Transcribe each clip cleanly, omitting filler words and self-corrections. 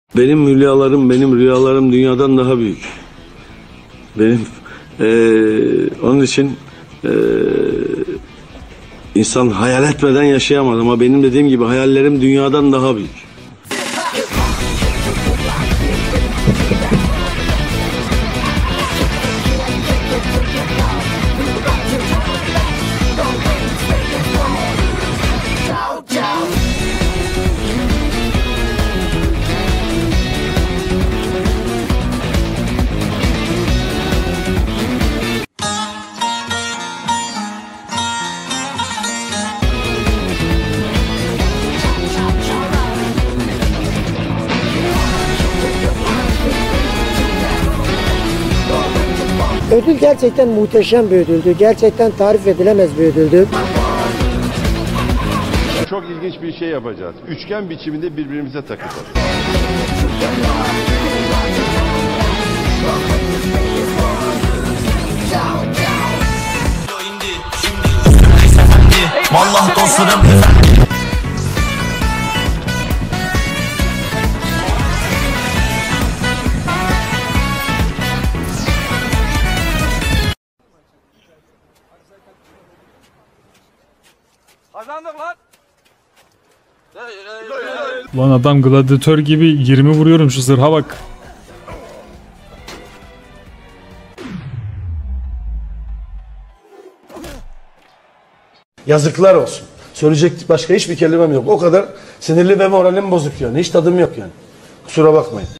Benim rüyalarım dünyadan daha büyük. Onun için insan hayal etmeden yaşayamaz ama benim dediğim gibi hayallerim dünyadan daha büyük. Ödül gerçekten muhteşem bir ödüldü. Gerçekten tarif edilemez bir ödüldü. Çok ilginç bir şey yapacağız. Üçgen biçiminde birbirimize takacağız. Vallahi dostlarım. Kazandık lan. Lan adam gladyatör gibi 20 vuruyorum, şu zırha bak. Yazıklar olsun. Söyleyecek başka hiçbir kelimem yok. O kadar sinirli ve moralim bozuk yani. Hiç tadım yok yani. Kusura bakmayın.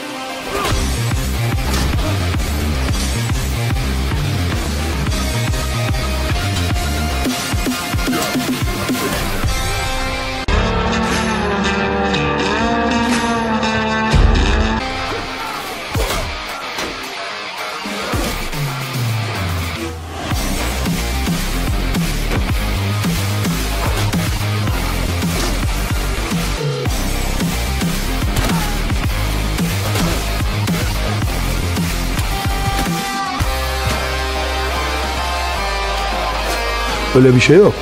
Öyle bir şey yok.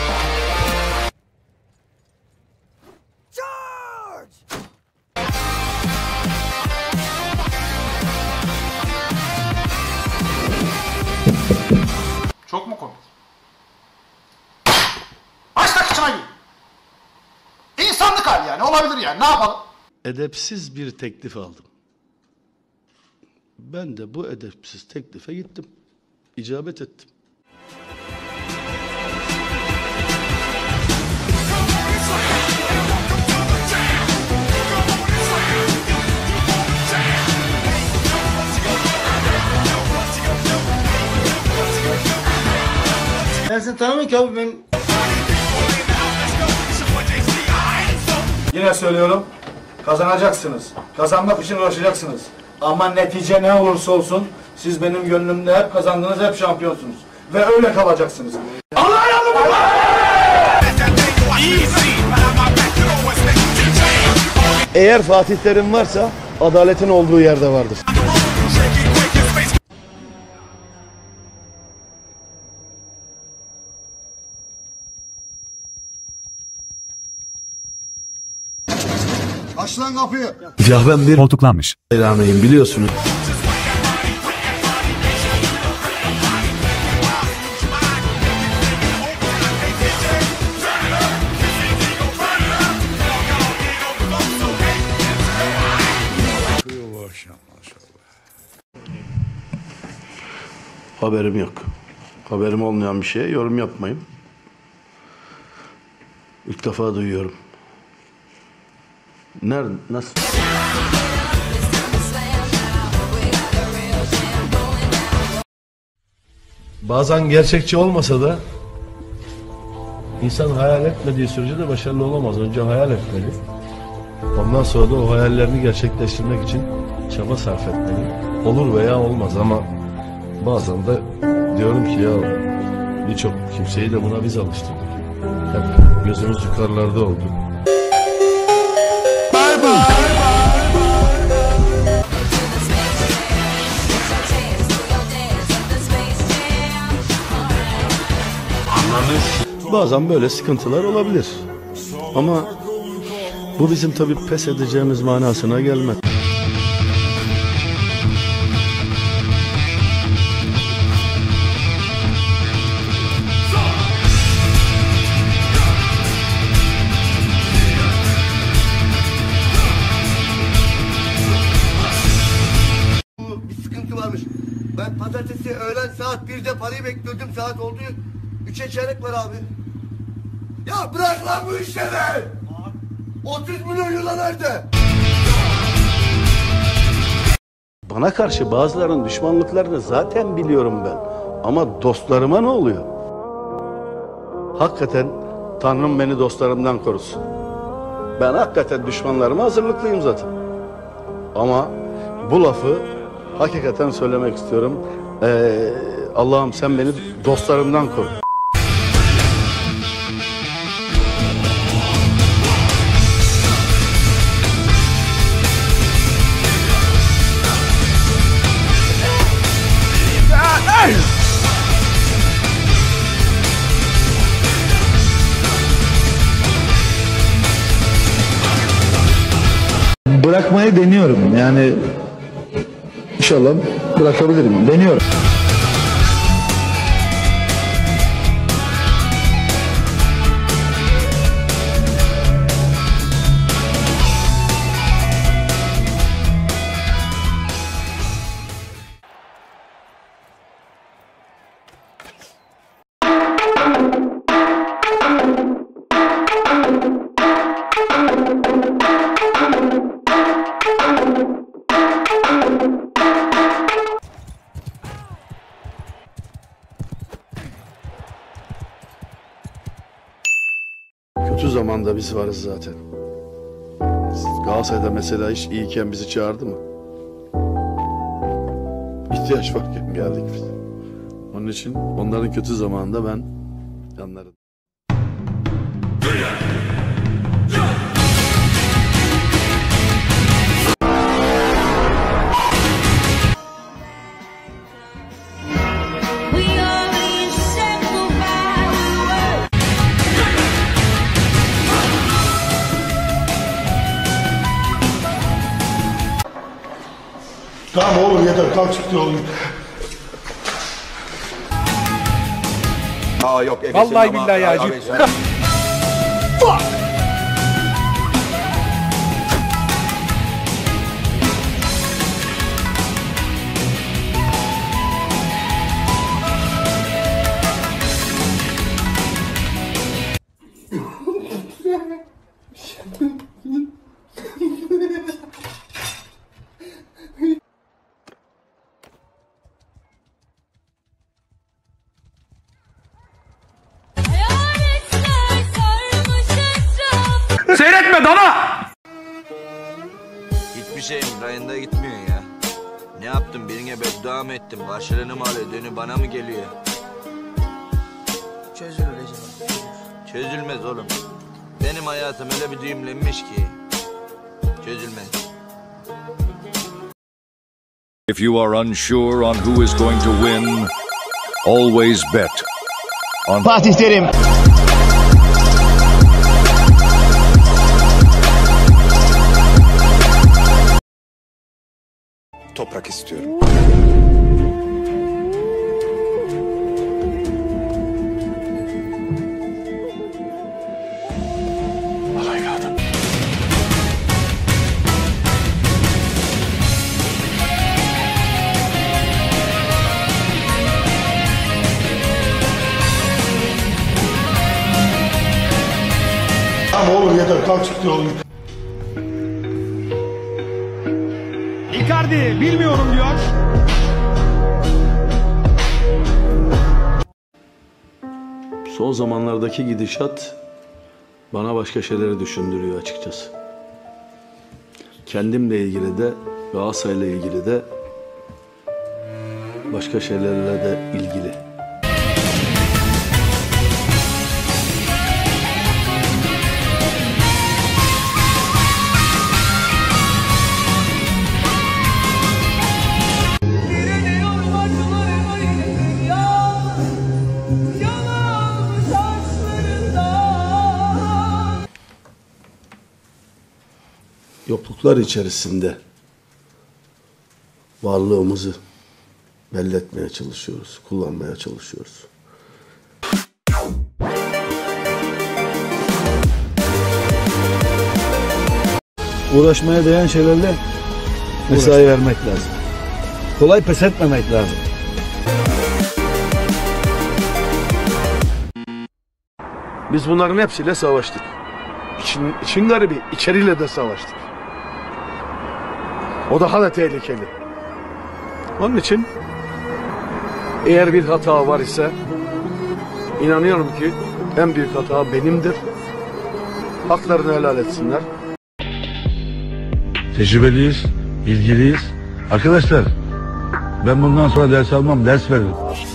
Çok mu komik? Baştaki çay. İnsanlık hali yani, olabilir yani, ne yapalım? Edepsiz bir teklif aldım. Ben de bu edepsiz teklife gittim. İcabet ettim. Ben seni tanımıyorum ki abi, ben... Yine söylüyorum, kazanacaksınız. Kazanmak için uğraşacaksınız. Ama netice ne olursa olsun, siz benim gönlümde hep kazandınız, hep şampiyonsunuz. Ve öyle kalacaksınız. Allah'a yardım! Eğer Fatih Terim varsa adaletin olduğu yerde vardır. Aç lan kapıyı. Ya ben bir Koltuklanmış. hayranıyım biliyorsunuz. Haberim yok. Haberim olmayan bir şeye yorum yapmayın. İlk defa duyuyorum. Nerede? Nasıl? Bazen gerçekçi olmasa da insan hayal etmediği sürece de başarılı olamaz. Önce hayal etmeli. Ondan sonra da o hayallerini gerçekleştirmek için çaba sarf etmeli. Olur veya olmaz ama bazen de diyorum ki ya birçok kimseyi de buna biz alıştırdık. Hep gözümüz yukarılarda oldu. Bazen böyle sıkıntılar olabilir. Ama Bu bizim tabii pes edeceğimiz manasına gelmez. Bir sıkıntı varmış. Ben pazartesi öğlen saat 1'de parayı bekliyordum. Saat oldu 3'e çeyrek var abi. Ya bırak lan bu işleri. 30 milyon euro nerede? Bana karşı bazılarının düşmanlıklarını zaten biliyorum ben. Ama dostlarıma ne oluyor? Hakikaten Tanrım beni dostlarımdan korusun. Ben hakikaten düşmanlarıma hazırlıklıyım zaten. Ama bu lafı hakikaten söylemek istiyorum. Allah'ım sen beni dostlarımdan koru. Bırakmayı deniyorum. Yani inşallah bırakabilirim. Deniyorum. Kötü zamanda biz varız zaten. Galatasaray'da mesela hiç iyiyken bizi çağırdı mı? İhtiyaç varken geldik biz. Onun için onların kötü zamanında ben yanlarım. Tamam oğlum yeter. Kalk çıktı oğlum. Aa yok. Vallahi billahi ya. Seyretme dana! Hiçbir şeyim rayında gitmiyor ya. Ne yaptım, birine beddua mı ettim? Karşılığını mı alıyor, dönü bana mı geliyor? Çözülür Recep. Çözülmez oğlum. Benim hayatım öyle bir düğümlenmiş ki. Çözülmez. If you are unsure on who is going to win, always bet on Fatih Terim. Toprak istiyorum. Tamam oğlum yeter. Kalk çıktı oğlum. Icardi bilmiyorum diyor. Son zamanlardaki gidişat bana başka şeyleri düşündürüyor açıkçası. Kendimle ilgili de, Galatasaray'la ilgili de, başka şeylerle de ilgili. zorluklar içerisinde varlığımızı belli etmeye çalışıyoruz, kullanmaya çalışıyoruz. Uğraşmaya değen şeylerle mesai vermek lazım. Kolay pes etmemek lazım. Biz bunların hepsiyle savaştık. İçin garibi, içeriyle de savaştık. O daha da tehlikeli. Onun için eğer bir hata var ise inanıyorum ki en büyük hata benimdir. Haklarını helal etsinler. Tecrübeliyiz, bilgiliyiz. Arkadaşlar, ben bundan sonra ders almam, ders veririm.